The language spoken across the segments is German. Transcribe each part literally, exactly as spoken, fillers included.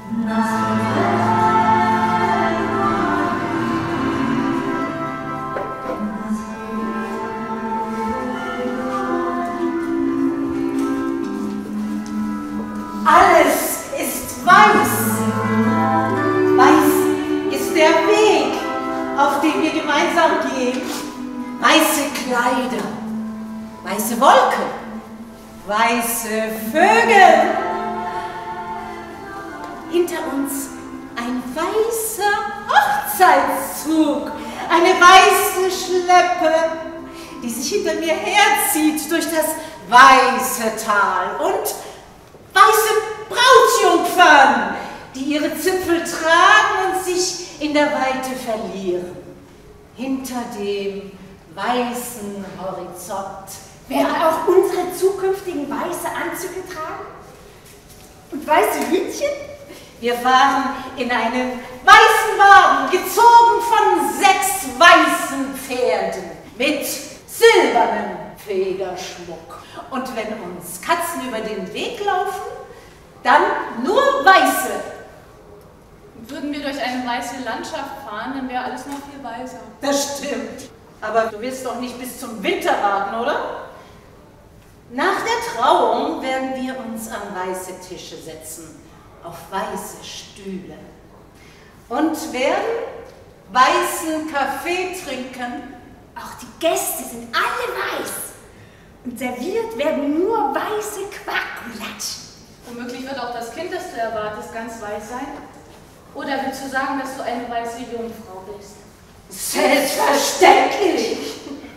Alles ist weiß. Weiß ist der Weg, auf den wir gemeinsam gehen. Weiße Kleider, weiße Wolken, weiße Vögel. Hinter uns ein weißer Hochzeitszug, eine weiße Schleppe, die sich hinter mir herzieht durch das weiße Tal und weiße Brautjungfern, die ihre Zipfel tragen und sich in der Weite verlieren. Hinter dem weißen Horizont. Werden auch unsere zukünftigen weiße Anzüge tragen? Und weiße Hütchen? Wir fahren in einen weißen Wagen, gezogen von sechs weißen Pferden, mit silbernem Federschmuck. Und wenn uns Katzen über den Weg laufen, dann nur weiße. Würden wir durch eine weiße Landschaft fahren, dann wäre alles noch viel weißer. Das stimmt. Aber du willst doch nicht bis zum Winter warten, oder? Nach der Trauung werden wir uns an weiße Tische setzen, auf weiße Stühle und werden weißen Kaffee trinken. Auch die Gäste sind alle weiß. Und serviert werden nur weiße Quarkgulatschen. Womöglich wird auch das Kind, das du erwartest, ganz weiß sein. Oder willst du sagen, dass du eine weiße Jungfrau bist? Selbstverständlich!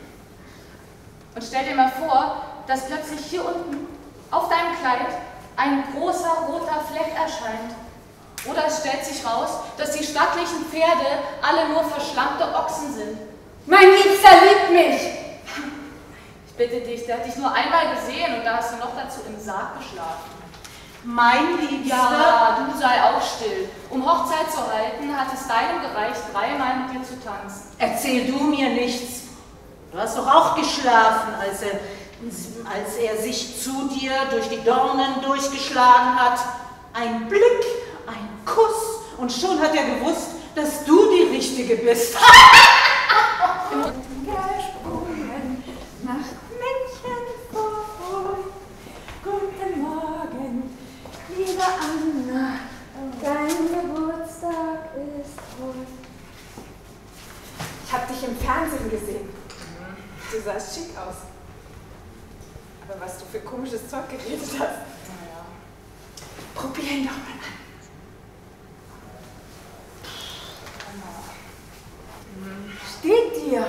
Und stell dir mal vor, dass plötzlich hier unten auf deinem Kleid ein großer roter Fleck erscheint. Oder es stellt sich raus, dass die stattlichen Pferde alle nur verschlammte Ochsen sind. Mein Liebster liebt mich! Ich bitte dich, der hat dich nur einmal gesehen und da hast du noch dazu im Sarg geschlafen. Mein Liebster? Ja, du sei auch still. Um Hochzeit zu halten, hat es deinem gereicht, dreimal mit dir zu tanzen. Erzähl du mir nichts. Du hast doch auch geschlafen, als er, als er sich zu dir durch die Dornen durchgeschlagen hat. Ein Blick, ein Kuss und schon hat er gewusst, dass du die Richtige bist. Gesprungen nach Männchen vor. Guten Morgen, liebe Anna, dein Geburtstag ist heute. Ich habe dich im Fernsehen gesehen. Du sahst schick aus. Aber was du für komisches Zeug geredet hast. Naja. Probier ihn doch mal an. Steht dir?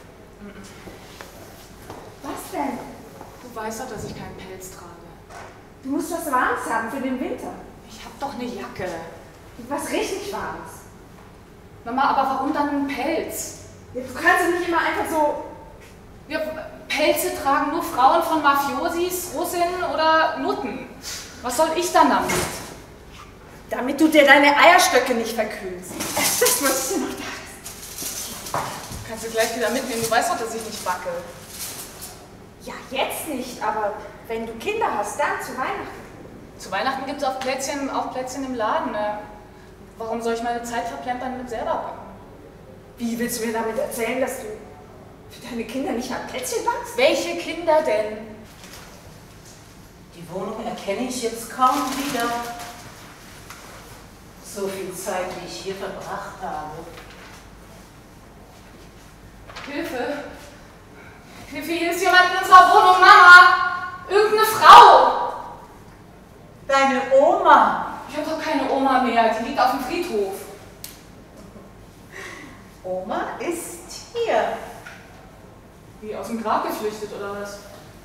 Was denn? Du weißt doch, dass ich keinen Pelz trage. Du musst was Warmes haben für den Winter. Ich hab doch eine Jacke. Was richtig Warmes. Mama, aber warum dann ein Pelz? Jetzt kannst du nicht immer einfach so... Ja, Pelze tragen nur Frauen von Mafiosis, Russinnen oder Nutten. Was soll ich dann damit? Damit du dir deine Eierstöcke nicht verkühlst. Das muss ich noch da. Kannst du gleich wieder mitnehmen, du weißt doch, dass ich nicht backe. Ja, jetzt nicht, aber wenn du Kinder hast, dann zu Weihnachten. Zu Weihnachten gibt es auch Plätzchen, auch Plätzchen im Laden. Ne? Warum soll ich meine Zeit verplempern mit selber backen? Wie willst du mir damit erzählen, dass du für deine Kinder nicht mal Plätzchen backst? Welche Kinder denn? Die Wohnung erkenne ich jetzt kaum wieder. So viel Zeit, wie ich hier verbracht habe. Hilfe! Hilfe, hier ist jemand in unserer Wohnung, Mama! Irgendeine Frau! Deine Oma! Ich habe doch keine Oma mehr, die liegt auf dem Friedhof. Oma ist hier. Wie, aus dem Grab geflüchtet, oder was?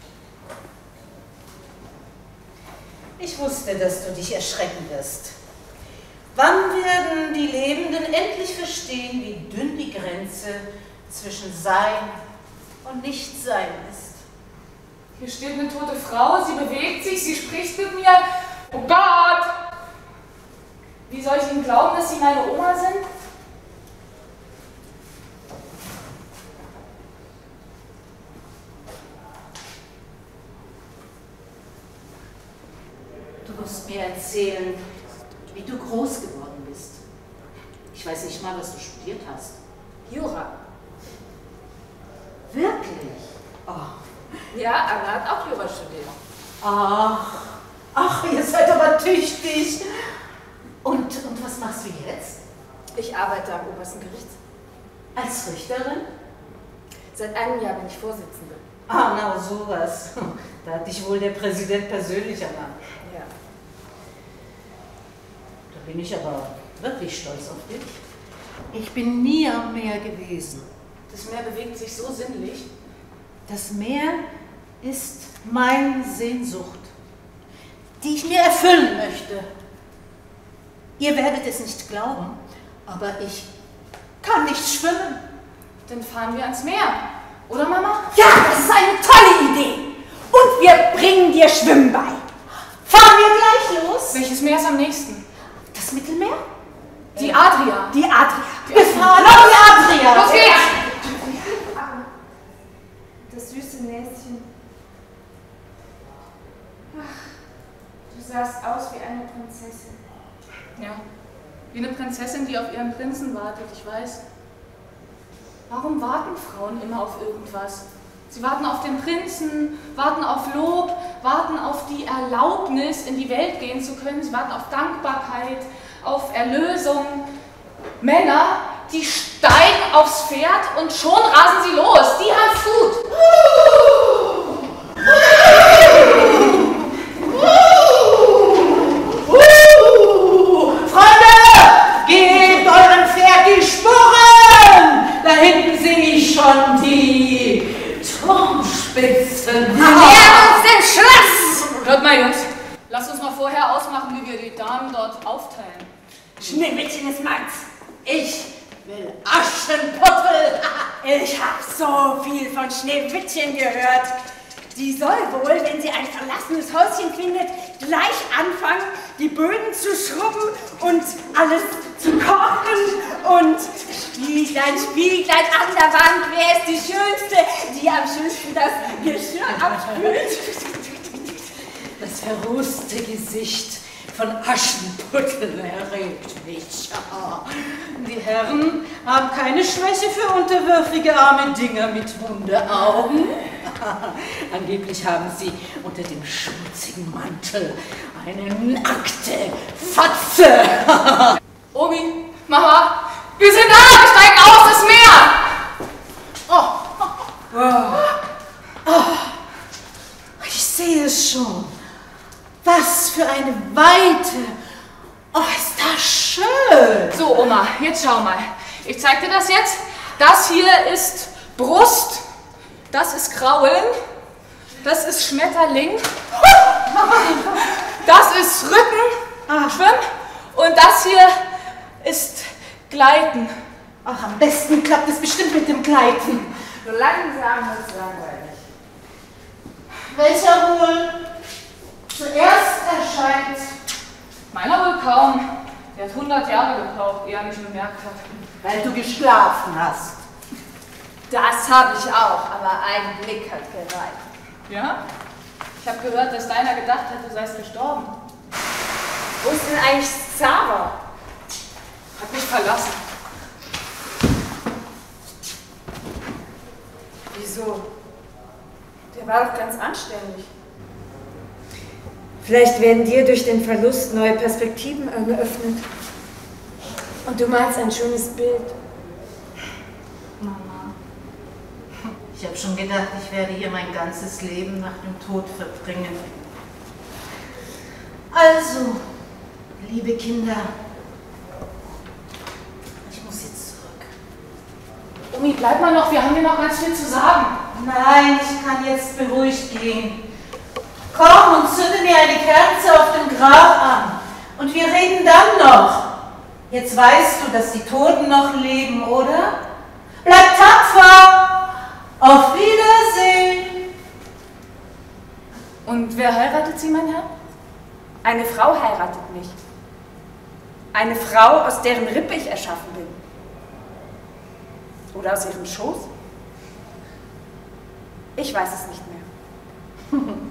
Ich wusste, dass du dich erschrecken wirst. Wann werden die Lebenden endlich verstehen, wie dünn die Grenze zwischen Sein und Nichtsein ist? Hier steht eine tote Frau, sie bewegt sich, sie spricht mit mir. Oh Gott! Wie soll ich Ihnen glauben, dass Sie meine Oma sind? Du musst mir erzählen, wie du groß geworden bist. Ich weiß nicht mal, was du studiert hast. Jura. Wirklich? Oh. Ja, Anna hat auch Jura studiert. Ach, ach, ihr seid aber tüchtig. Und, und was machst du jetzt? Ich arbeite am obersten Gericht. Als Richterin? Seit einem Jahr bin ich Vorsitzende. Ah, na sowas. Da hat dich wohl der Präsident persönlich ernannt. Ja. Da bin ich aber wirklich stolz auf dich. Ich bin nie am Meer gewesen. Das Meer bewegt sich so sinnlich. Das Meer ist meine Sehnsucht, die ich mir erfüllen möchte. Ihr werdet es nicht glauben, aber ich kann nicht schwimmen. Dann fahren wir ans Meer. Oder, Mama? Ja, das ist eine tolle Idee. Und wir bringen dir Schwimmen bei. Fahren wir gleich los? Welches Meer ist am nächsten? Das Mittelmeer? Die Adria. Die Adria. Wir fahren auf die Adria. Los geht's! Das süße Näschen. Ach, du sahst aus wie eine Prinzessin. Ja, wie eine Prinzessin, die auf ihren Prinzen wartet, ich weiß. Warum warten Frauen immer auf irgendwas? Sie warten auf den Prinzen, warten auf Lob, warten auf die Erlaubnis, in die Welt gehen zu können. Sie warten auf Dankbarkeit, auf Erlösung. Männer, die steigen aufs Pferd und schon rasen sie los. Die haben Food. Freunde, gebt eurem Pferd die Sporen! Da hinten sehe ich schon die Turmspitzen. Nähern uns dem Schloss! Hört mal, Jungs, lasst uns mal vorher ausmachen, wie wir die Damen dort aufteilen. Schneewittchen ist meins. Ich will Aschenputtel. Ich habe so viel von Schneewittchen gehört. Die soll wohl, wenn sie ein verlassenes Häuschen findet, gleich anfangen, die Böden zu schrubben und alles zu kochen und Spieglein, Spieglein an der Wand, wer ist die Schönste, die am schönsten das Geschirr abspült. Das verrußte Gesicht von Aschenputtel erregt mich. Die Herren haben keine Schwäche für unterwürfige arme Dinger mit Hundeaugen. Angeblich haben sie unter dem schmutzigen Mantel eine nackte Fotze. Omi, Mama, wir sind da, wir steigen aus, das Meer! Oh. Oh. Oh. Ich sehe es schon. Was für eine Weite! Oh, ist das schön! So, Oma, jetzt schau mal. Ich zeig dir das jetzt. Das hier ist Brust, das ist Kraulen, das ist Schmetterling, das ist Rücken, Schwimm und das hier ist Gleiten. Ach, am besten klappt es bestimmt mit dem Gleiten. So langsam wird es langweilig. Welcher wohl zuerst erscheint? Meiner wohl kaum. Der hat hundert Jahre gebraucht, ehe er mich bemerkt hat. Weil du geschlafen hast. Das habe ich auch, aber ein Blick hat gereicht. Ja? Ich habe gehört, dass deiner gedacht hat, du seist gestorben. Wo ist denn eigentlich Xaver? Hat mich verlassen. Wieso? Der war doch ganz anständig. Vielleicht werden dir durch den Verlust neue Perspektiven eröffnet. Und du malst ein schönes Bild. Mama, ich habe schon gedacht, ich werde hier mein ganzes Leben nach dem Tod verbringen. Also, liebe Kinder, ich muss jetzt zurück. Omi, bleib mal noch, wir haben hier noch ganz viel zu sagen. Nein, ich kann jetzt beruhigt gehen. Komm und zünde mir eine Kerze auf dem Grab an. Und wir reden dann noch. Jetzt weißt du, dass die Toten noch leben, oder? Bleib tapfer. Auf Wiedersehen. Und wer heiratet sie, mein Herr? Eine Frau heiratet mich. Eine Frau, aus deren Rippe ich erschaffen bin. Oder aus ihrem Schoß? Ich weiß es nicht mehr.